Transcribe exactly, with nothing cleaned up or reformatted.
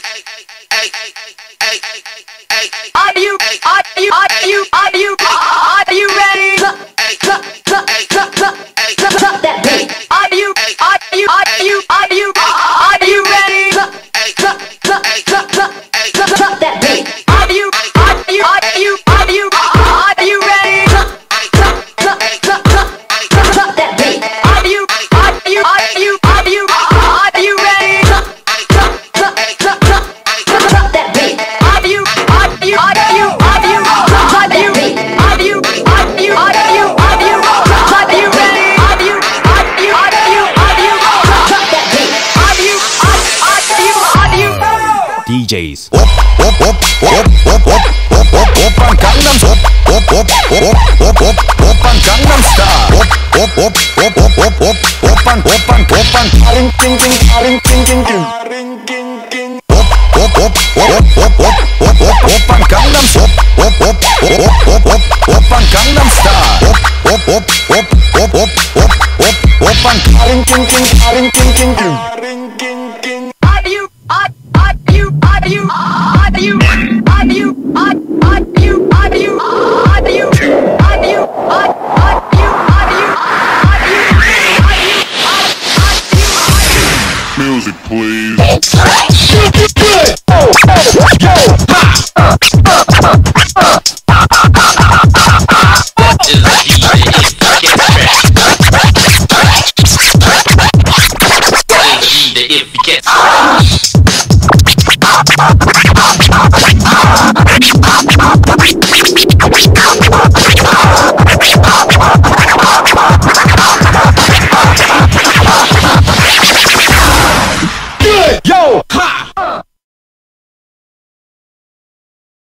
Are you, are you, are you, are you, are you ready? Clap, clap, clap, clap, clap, clap that beat. Are you, are you, are you, are you, are you ready? Clap, clap, clap, clap, clap, clap, clap that beat. Are you, are you, are you, are you, are you ready? Clap, clap, clap, clap, clap, clap, clap that beat. Are you, are you, are you, are you, are you ready? Clap, clap, clap, clap, clap, clap, clap that beat. Are you, are you, are you, are you, are you, are you, are you, are you, are you, are you ready? Are you, are you, are you, are you, clap that beat. Are you, are you, are you, are you? D Js. Op op op op op op op op op Gangnam op op op op op op op Gangnam Style. Op op op op op op op op op op ring ting ting ring ting ting ring ting ting. Op op op op op op op op op Gangnam op op op op op op op Gangnam Style. Op op op op